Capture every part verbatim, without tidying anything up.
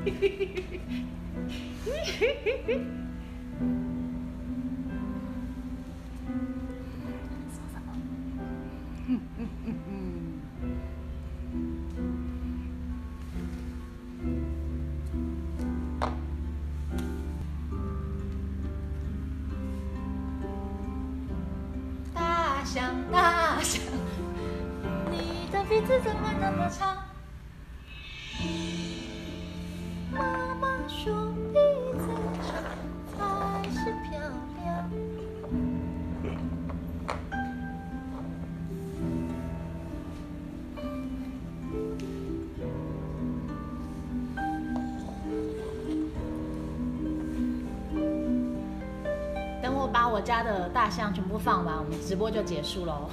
大象，大象，你的鼻子怎么那么长？妈妈说鼻子长才是漂亮。等我把我家的大象全部放完，我们直播就结束喽。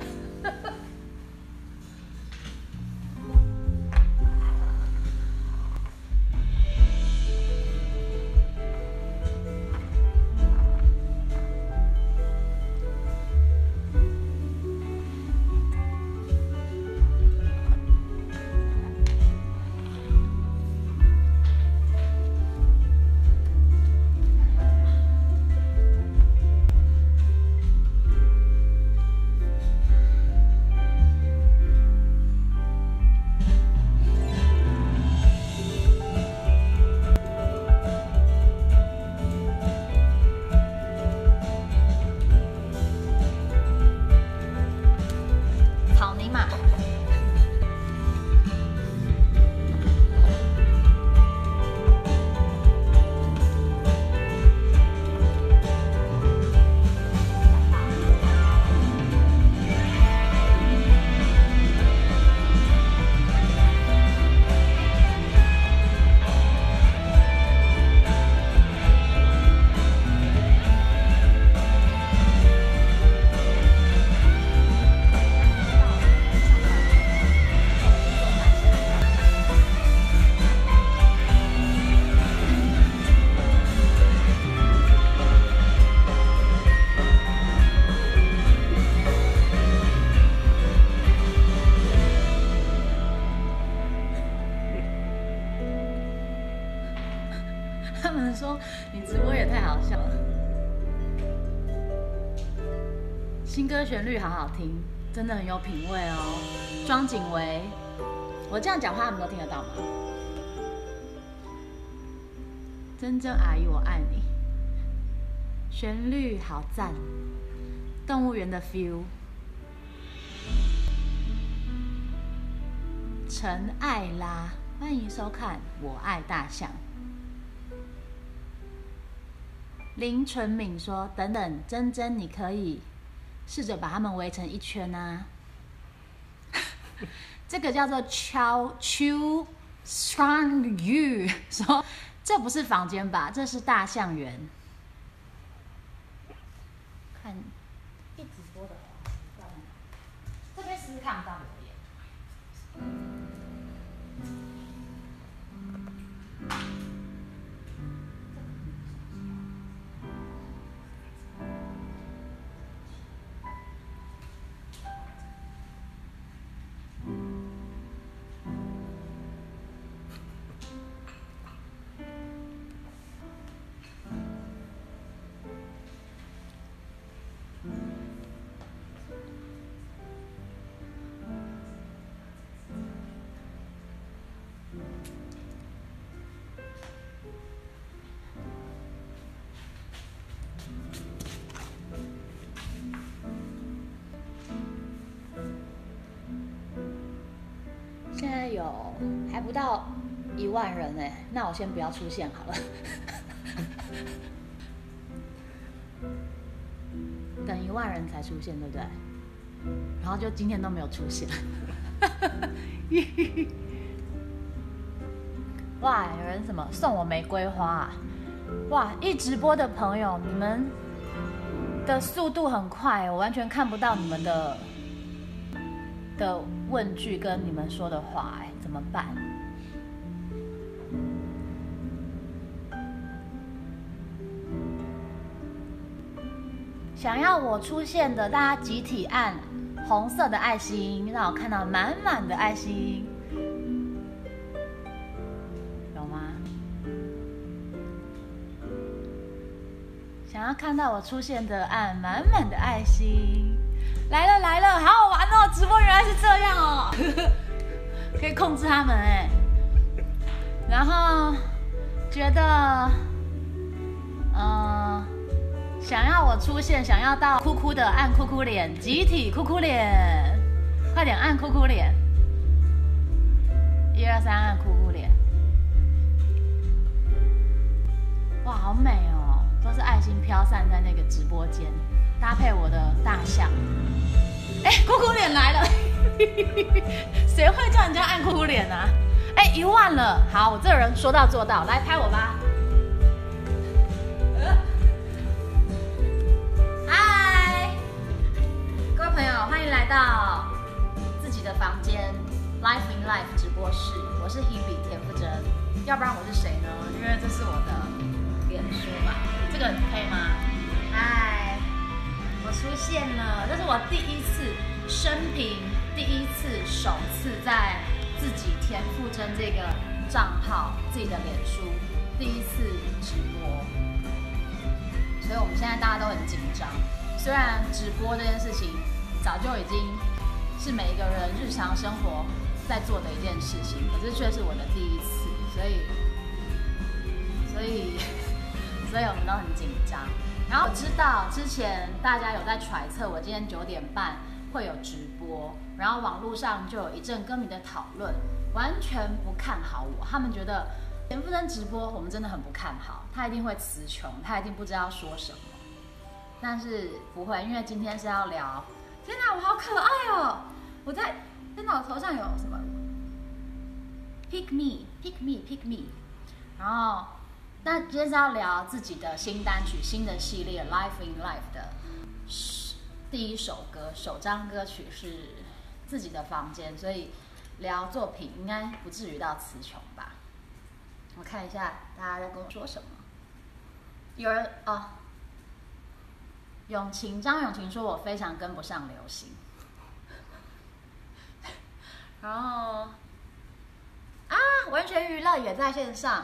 他们说你直播也太好笑了，新歌旋律好好听，真的很有品味哦。庄景维，我这样讲话他们都听得到吗？真正阿姨我爱你，旋律好赞，动物园的 feel。陈艾拉，欢迎收看《我爱大象》。林纯敏说：“等等，珍珍，你可以试着把他们围成一圈啊。”这个叫做敲 Chu Strong You 说：“这不是房间吧？这是大象园。”看一直播的，这边是不是看不到留言？现在有还不到一万人哎，那我先不要出现好了，等一万人才出现，对不对？然后就今天都没有出现。哇，有人什么送我玫瑰花啊？哇，一直播的朋友，你们的速度很快，我完全看不到你们的的问句跟你们说的话，哎，怎么办？想要我出现的，大家集体按红色的爱心，让我看到满满的爱心，有吗？ 后看到我出现的按满满的爱心，来了来了，好好玩哦！直播原来是这样哦，可以控制他们哎。然后觉得，嗯、呃，想要我出现，想要到哭哭的按哭哭脸，集体哭哭脸，快点按哭哭脸，一二三按哭哭脸。哇，好美哦！都是爱心飘散在那个直播间，搭配我的大象。哎，哭哭脸来了，谁会叫人家按哭哭脸啊？哎，一万了，好，我这个人说到做到，来拍我吧。嗨，各位朋友，欢迎来到自己的房间 Life in Life 直播室，我是 Hebe 田馥甄，要不然我是谁呢？因为这是我的脸书吧，这个可以吗？嗨，我出现了，这是我第一次生平第一次首次在自己田馥甄这个账号自己的脸书第一次直播，所以我们现在大家都很紧张。虽然直播这件事情早就已经是每一个人日常生活在做的一件事情，可是却是我的第一次，所以所以。所以我们都很紧张。然后我知道之前大家有在揣测我今天九点半会有直播，然后网络上就有一阵歌迷的讨论，完全不看好我。他们觉得田馥甄直播我们真的很不看好，他一定会词穷，他一定不知道说什么。但是不会，因为今天是要聊。天哪，我好可爱哦！我在，天哪，我头上有什么 ？Pick me, pick me, pick me。然后。那今天是要聊自己的新单曲、新的系列《Life in Life》的第一首歌，首张歌曲是自己的房间，所以聊作品应该不至于到词穷吧？我看一下大家在跟我说什么。有人啊，永晴张永晴说我非常跟不上流行，然后啊，完全娱乐也在线上。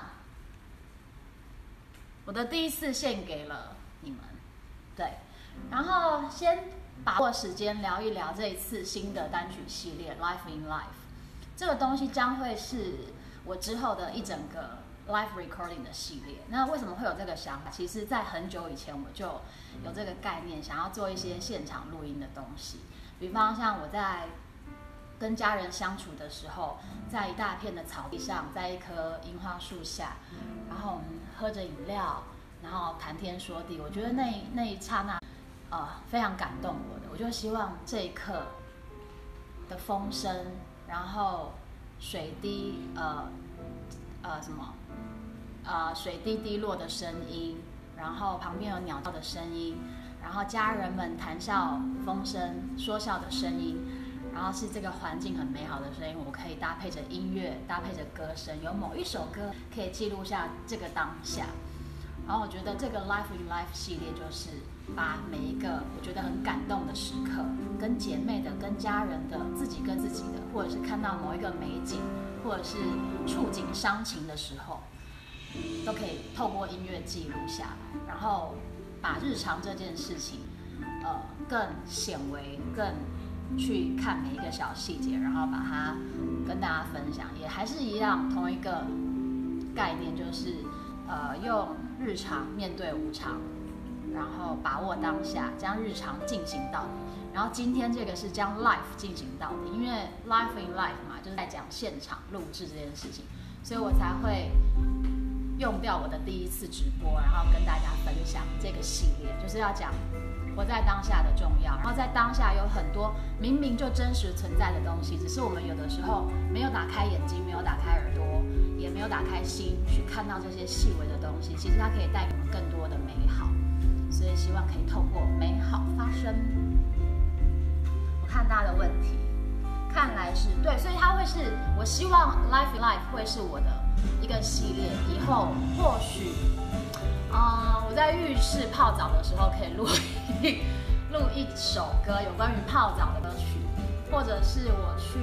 我的第一次献给了你们，对，然后先把握时间聊一聊这一次新的单曲系列《Life in Life》，这个东西将会是我之后的一整个 live recording 的系列。那为什么会有这个想法？其实在很久以前我就有这个概念，想要做一些现场录音的东西，比方像我在跟家人相处的时候，在一大片的草地上，在一棵樱花树下，然后我们喝着饮料，然后谈天说地。我觉得那那一刹那，呃，非常感动我的。我就希望这一刻的风声，然后水滴，呃呃什么，呃水滴滴落的声音，然后旁边有鸟叫的声音，然后家人们谈笑风生、说笑的声音。然后是这个环境很美好的声音，我可以搭配着音乐，搭配着歌声，有某一首歌可以记录下这个当下。然后我觉得这个 Life in Life 系列就是把每一个我觉得很感动的时刻，跟姐妹的、跟家人的、自己跟自己的，或者是看到某一个美景，或者是触景伤情的时候，都可以透过音乐记录下来，然后把日常这件事情，呃，更显微、更去看每一个小细节，然后把它跟大家分享，也还是一样同一个概念，就是呃用日常面对无常，然后把握当下，将日常进行到底。然后今天这个是将 life 进行到底，因为 life in life 嘛，就是在讲现场录制这件事情，所以我才会用掉我的第一次直播，然后跟大家分享这个系列，就是要讲活在当下的重要，然后在当下有很多明明就真实存在的东西，只是我们有的时候没有打开眼睛，没有打开耳朵，也没有打开心去看到这些细微的东西，其实它可以带给我们更多的美好，所以希望可以透过美好发生。我看大家的问题，看来是对，所以它会是我希望 Life in Life 会是我的一个系列，以后或许。嗯，我在浴室泡澡的时候可以录一录一首歌，有关于泡澡的歌曲，或者是我去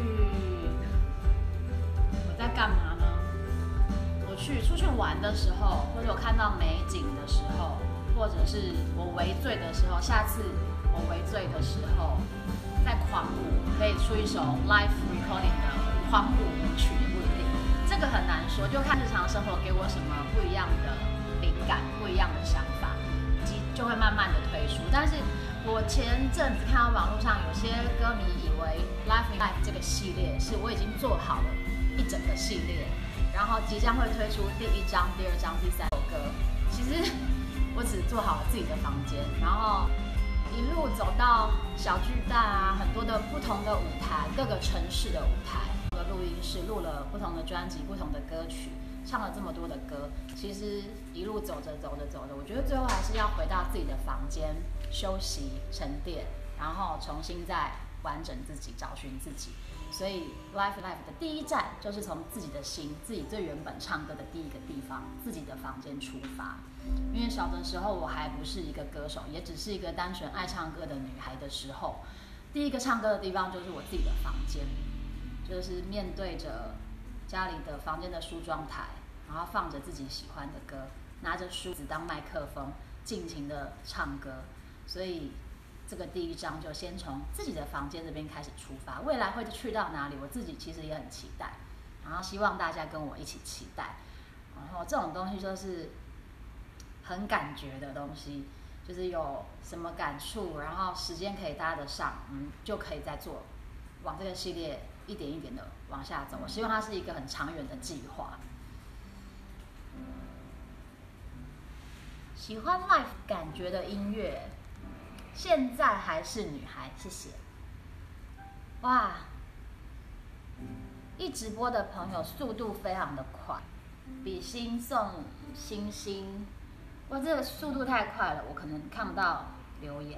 我在干嘛呢？我去出去玩的时候，或者我看到美景的时候， 或者是我微醉的时候，下次我微醉的时候在狂舞，可以出一首 live recording 的狂舞舞曲也不一定，这个很难说，就看日常生活给我什么不一样的灵感、不一样的想法，就会慢慢的推出。但是我前阵子看到网络上有些歌迷以为 Live in Life 这个系列是我已经做好了一整个系列，然后即将会推出第一章、第二章、第三首歌。其实我只做好了自己的房间，然后一路走到小巨蛋啊，很多的不同的舞台，各个城市的舞台的录音室，录了不同的专辑、不同的歌曲，唱了这么多的歌。其实一路走着走着走着，我觉得最后还是要回到自己的房间休息、沉淀，然后重新再完整自己，找寻自己。所以 Live Life 的第一站就是从自己的心，自己最原本唱歌的第一个地方，自己的房间出发。因为小的时候我还不是一个歌手，也只是一个单纯爱唱歌的女孩的时候，第一个唱歌的地方就是我自己的房间，就是面对着家里的房间的梳妆台，然后放着自己喜欢的歌，拿着梳子当麦克风，尽情的唱歌。所以这个第一章就先从自己的房间这边开始出发，未来会去到哪里，我自己其实也很期待，然后希望大家跟我一起期待。然后这种东西就是很感觉的东西，就是有什么感触，然后时间可以搭得上，嗯，就可以再做，往这个系列一点一点的往下走。我希望它是一个很长远的计划。喜欢 live 感觉的音乐，现在还是女孩，谢谢。哇，一直播的朋友速度非常的快，比心送星星，哇，这个速度太快了，我可能看不到留言。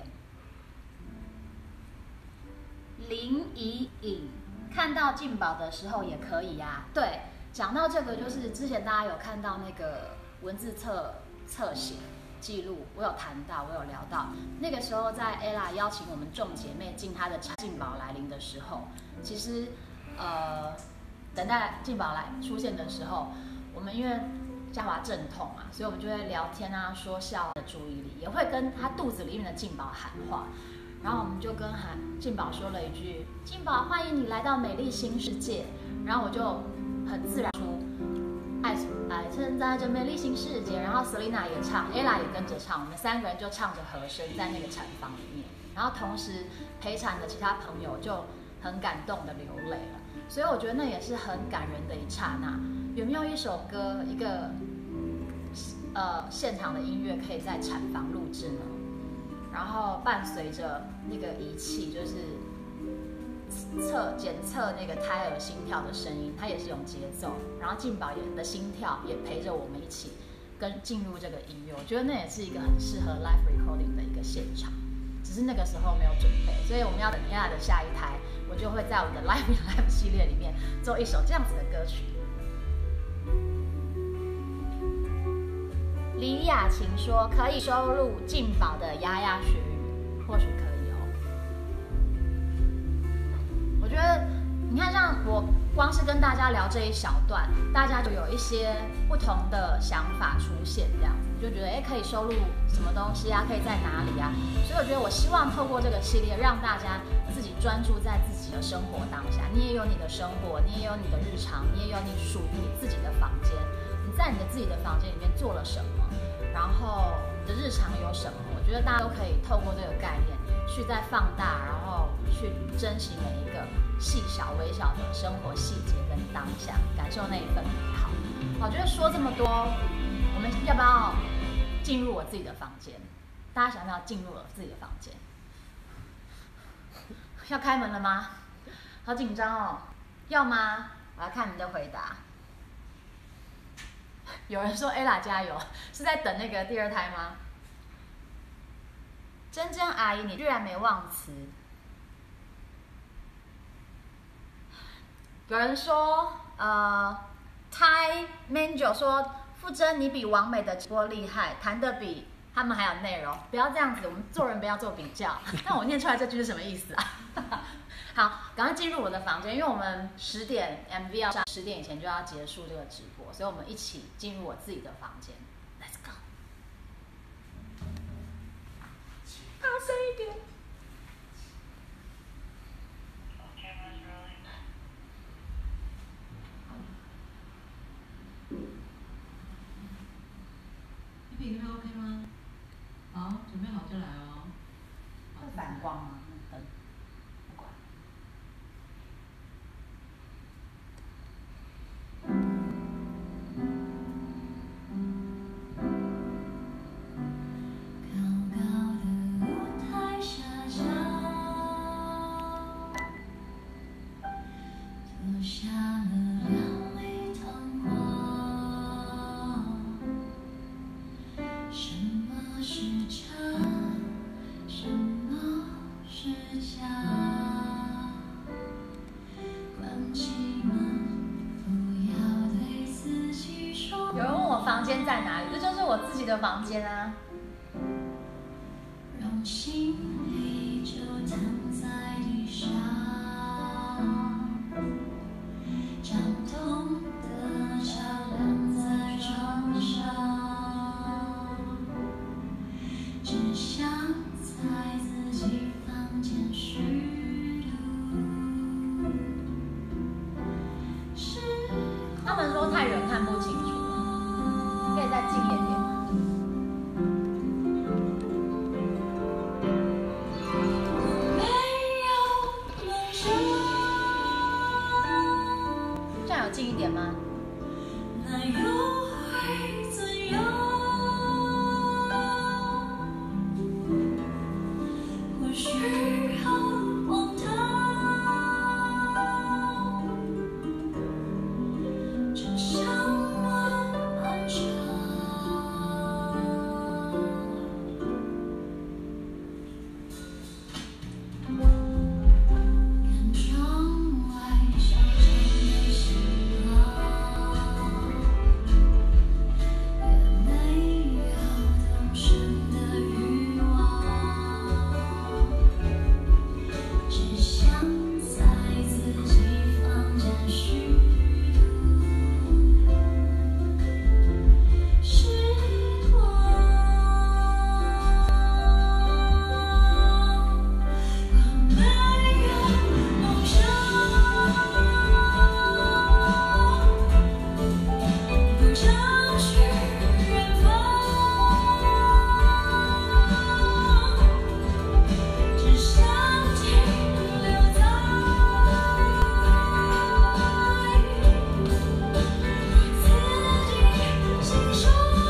林怡颖，看到静宝的时候也可以呀、啊。对，讲到这个，就是之前大家有看到那个文字侧侧写记录，我有谈到，我有聊到，那个时候在 Ella 邀请我们众姐妹进她的静宝来临的时候，其实呃，等待静宝来出现的时候，我们因为嘉华阵痛嘛，所以我们就会聊天啊，说笑的注意力，也会跟她肚子里面的静宝喊话，然后我们就跟喊静宝说了一句：“静宝，欢迎你来到美丽新世界。”然后我就很自然出。爱爱存在着美丽新世界，然后 Selina 也唱 ，Ella 也跟着唱，我们三个人就唱着和声在那个产房里面，然后同时陪产的其他朋友就很感动的流泪了，所以我觉得那也是很感人的一刹那。有没有一首歌，一个呃现场的音乐可以在产房录制呢？然后伴随着那个仪器，就是测检测那个胎儿心跳的声音，它也是用节奏，然后静宝也的心跳也陪着我们一起跟进入这个音乐，我觉得那也是一个很适合 live recording 的一个现场，只是那个时候没有准备，所以我们要等一下的下一台，我就会在我的 live in live 系列里面做一首这样子的歌曲。李雅琴说可以收录静宝的牙牙学语，或许可以哦。我觉得你看，像我光是跟大家聊这一小段，大家就有一些不同的想法出现，这样子就觉得哎，可以收录什么东西啊？可以在哪里啊？所以我觉得我希望透过这个系列，让大家自己专注在自己的生活当下。你也有你的生活，你也有你的日常，你也有你属于你自己的房间。你在你的自己的房间里面做了什么？然后你的日常有什么？我觉得大家都可以透过这个概念去再放大，然后去珍惜每一个细小微小的生活细节跟当下，感受那一份美好。我觉得说这么多，我们要不要进入我自己的房间？大家想不想进入我自己的房间？要开门了吗？好紧张哦，要吗？我要看你的回答。有人说 Ella 加油，是在等那个第二胎吗？珍珍阿姨，你居然没忘词。有人说，呃 ，Thai Manjo 说，傅真你比王美的直播厉害，弹得比他们还有内容。不要这样子，我们做人不要做比较。但我念出来这句是什么意思啊？好，赶快进入我的房间，因为我们十点 M V 要上，十点以前就要结束这个直播，所以我们一起进入我自己的房间。Let's go。 我自己的房间啊。 让心里就躺在地上，长痛的桥梁在床上，只想在自己房间虚度。 他们说太远看不清楚，可以再近一点点吗？这样有近一点吗？ 那又会怎样？或许很荒唐，只想慢慢长。看窗外小城的星光，也没有动身的欲望，只想在自己房间虚度时光。我没有梦想，不想去远方，只想停留在自己心上。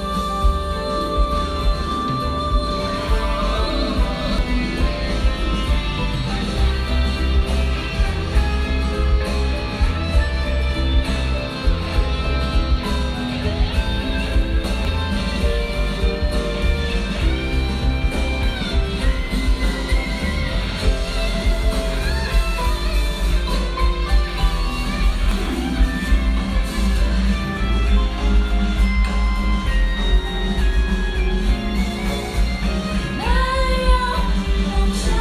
没有梦想，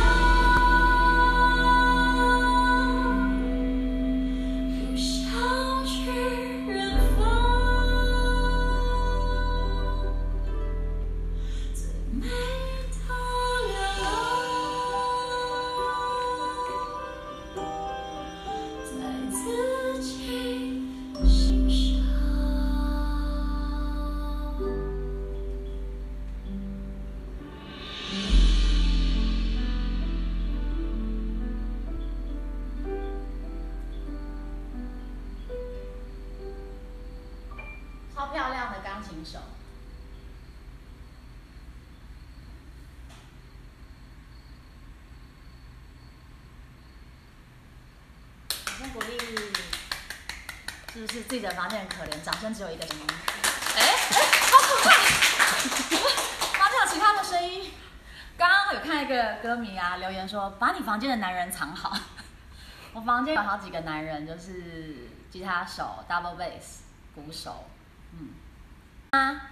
不想去远方，最美的月亮，在自己心上。 超漂亮的钢琴手。掌声鼓励，是不是自己的房间很可怜？掌声只有一个声音。哎哎，好可爱！房间有其他的声音。刚刚有看一个歌迷啊留言说，把你房间的男人藏好。我房间有好几个男人，就是吉他手、double bass、鼓手，嗯，啊，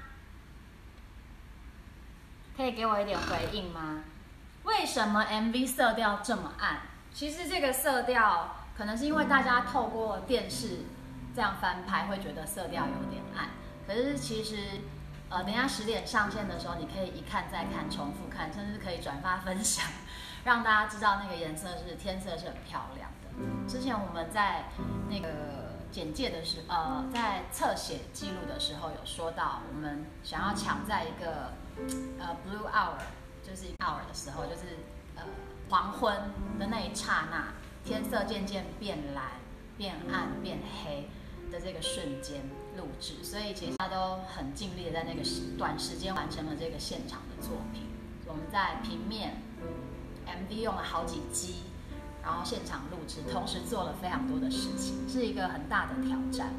可以给我一点回应吗？为什么 M V 色调这么暗？其实这个色调可能是因为大家透过电视这样翻拍，会觉得色调有点暗。可是其实，呃，等一下十点上线的时候，你可以一看再看，重复看，甚至可以转发分享，让大家知道那个颜色是天色是很漂亮的。之前我们在那个简介的时候，呃，在侧写记录的时候有说到，我们想要抢在一个呃 blue hour， 就是一个 hour 的时候，就是呃黄昏的那一刹那，天色渐渐变蓝、变暗、变黑的这个瞬间录制，所以其实大家都很尽力的在那个短时间完成了这个现场的作品。我们在平面 M V 用了好几机。然后现场录制，同时做了非常多的事情，是一个很大的挑战。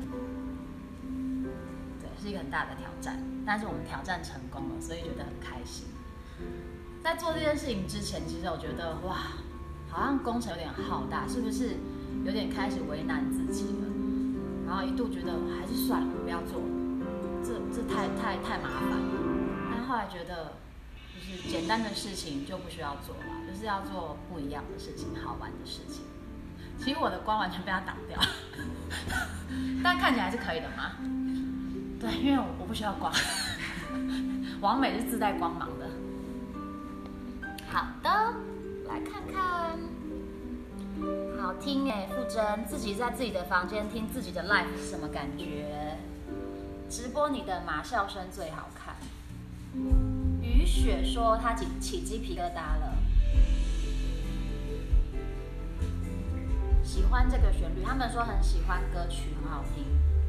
对，是一个很大的挑战，但是我们挑战成功了，所以觉得很开心。在做这件事情之前，其实我觉得哇，好像工程有点浩大，是不是有点开始为难自己了？然后一度觉得还是算了，不要做了，这这太太太麻烦了。 后来觉得，就是简单的事情就不需要做了，就是要做不一样的事情，好玩的事情。其实我的光完全被他挡掉，但看起来是可以的嘛。对，因为我我不需要光，王美是自带光芒的。好的，来看看，好听哎，傅真，自己在自己的房间听自己的 live 是什么感觉？直播你的马笑声最好看。雨雪说她起起鸡皮疙瘩了，喜欢这个旋律，他们说很喜欢歌曲，很好听。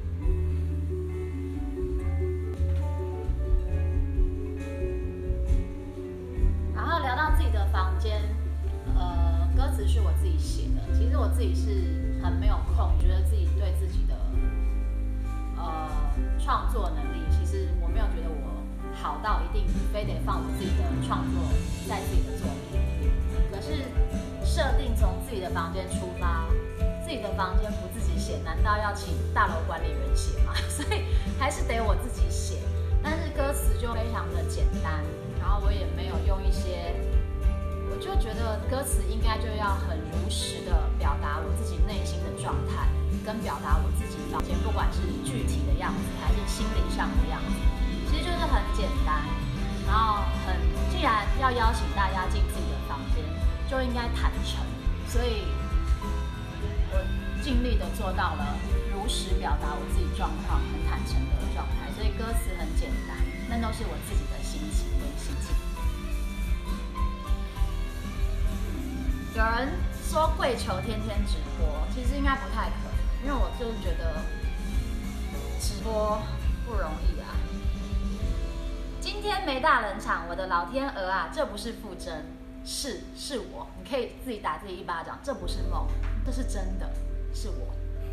然后聊到自己的房间，呃，歌词是我自己写的。其实我自己是很没有空，觉得自己对自己的呃创作能力，其实我没有觉得我好到一定非得放我自己的创作在自己的作品。可是设定从自己的房间出发，自己的房间不自己写，难道要请大楼管理员写吗？所以还是得我自己写。但是歌词就非常的简单，然后我也没有用一些，我就觉得歌词应该就要很如实的表达我自己内心的状态，跟表达我自己房间不管是具体的样子还是心理上的样子，其实就是很简单，然后很既然要邀请大家进自己的房间，就应该坦诚，所以我尽力的做到了如实表达我自己状况，很坦诚的状态，所以歌词很简单，那都是我自己的心情跟心境。有人说跪求天天直播，其实应该不太可能，因为我就是觉得直播不容易啊。今天没大冷场，我的老天鹅啊，这不是傅真，是是我，你可以自己打自己一巴掌，这不是梦，这是真的，是我。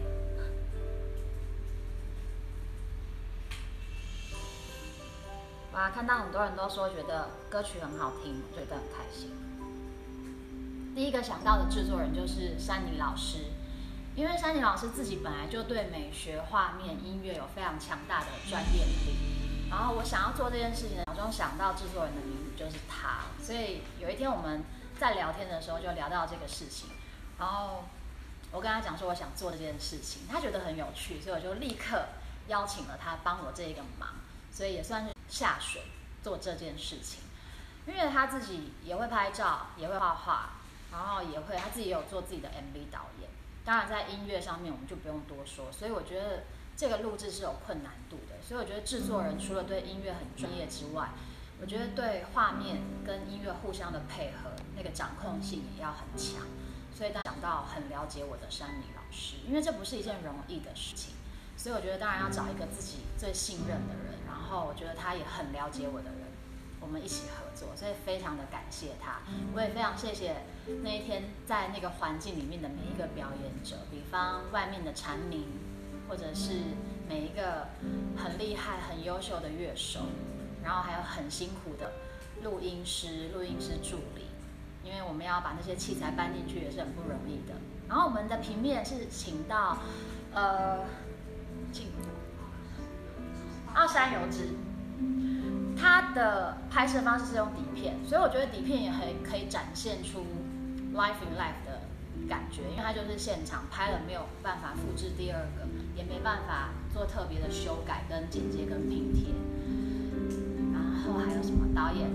哇，看到很多人都说觉得歌曲很好听，我觉得很开心。第一个想到的制作人就是珊妮老师，因为珊妮老师自己本来就对美学、画面、音乐有非常强大的专业能力。然后我想要做这件事情，脑中想到制作人的名字就是他，所以有一天我们在聊天的时候就聊到这个事情，然后我跟他讲说我想做这件事情，他觉得很有趣，所以我就立刻邀请了他帮我这个忙，所以也算是下水做这件事情。因为他自己也会拍照，也会画画，然后也会他自己也有做自己的 M V 导演，当然在音乐上面我们就不用多说，所以我觉得这个录制是有困难度的，所以我觉得制作人除了对音乐很专业之外，我觉得对画面跟音乐互相的配合，那个掌控性也要很强。所以当想到很了解我的珊妮老师，因为这不是一件容易的事情，所以我觉得当然要找一个自己最信任的人，然后我觉得他也很了解我的人，我们一起合作，所以非常的感谢他。我也非常谢谢那一天在那个环境里面的每一个表演者，比方外面的蝉鸣，或者是每一个很厉害、很优秀的乐手，然后还有很辛苦的录音师、录音师助理，因为我们要把那些器材搬进去也是很不容易的。然后我们的平面是请到呃，请奥山有志，他的拍摄方式是用底片，所以我觉得底片也很可以展现出 live in life 的感觉，因为他就是现场拍了，没有办法复制第二个，也没办法做特别的修改、跟剪接、跟拼贴。然后还有什么导演？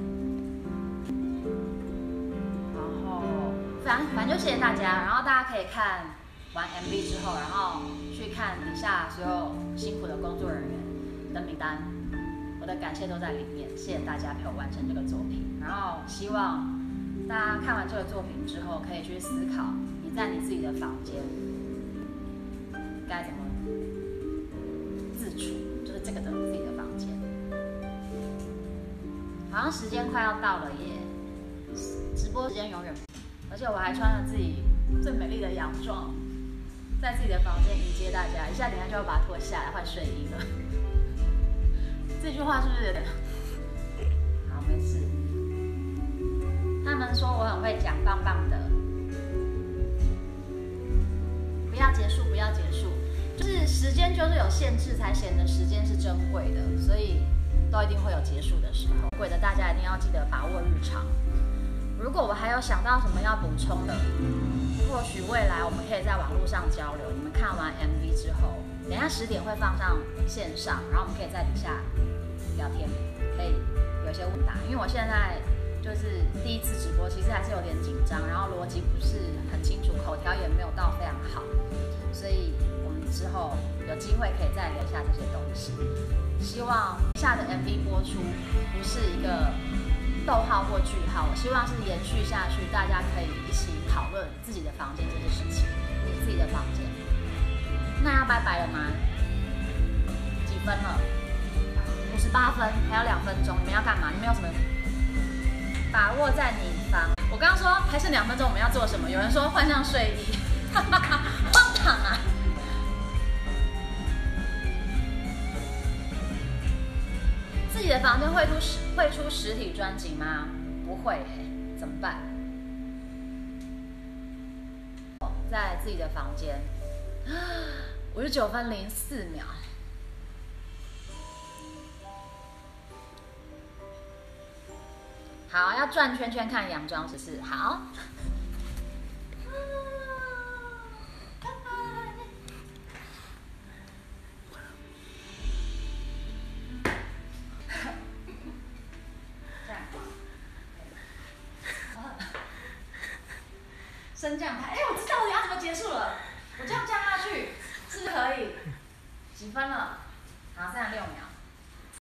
然后反正反正就谢谢大家，然后大家可以看完 M V 之后，然后去看底下所有辛苦的工作人员的名单，我的感谢都在里面，谢谢大家陪我完成这个作品。然后希望大家看完这个作品之后，可以去思考你在你自己的房间该怎么自处，就是这个的自己的房间。好像时间快要到了耶，直播时间永远，而且我还穿了自己最美丽的洋装，在自己的房间迎接大家。一下等一下就要把它脱下来换睡衣了。这句话是不是有点？好，没事。他们说我很会讲，棒棒的。不要结束，不要结束，就是时间就是有限制，才显得时间是珍贵的。所以都一定会有结束的时候。贵的大家一定要记得把握日常。如果我还有想到什么要补充的，或许未来我们可以在网络上交流。你们看完 M V 之后，等一下十点会放上线上，然后我们可以在底下聊天，可以有一些问答。因为我现在就是第一次直播，其实还是有点紧张，然后逻辑不是很清楚，口条也没有到非常好，所以我们之后有机会可以再聊一下这些东西。希望下的 M V 播出不是一个逗号或句号，我希望是延续下去，大家可以一起讨论自己的房间这件事情，你自己的房间。那要拜拜了吗？几分了？五十八分，还有两分钟，你们要干嘛？你们有什么把握在你房？我刚刚说还剩两分钟，我们要做什么？有人说换上睡衣，哈哈哈，荒唐啊！自己的房间会出实会出实体专辑吗？不会耶，怎么办？在自己的房间，五十九分零四秒。好，要转圈圈看洋装，只是好。拜拜。升降台，哎，我知道我要怎么结束了。我这样降下去是不是可以？几分了？好，剩下六秒。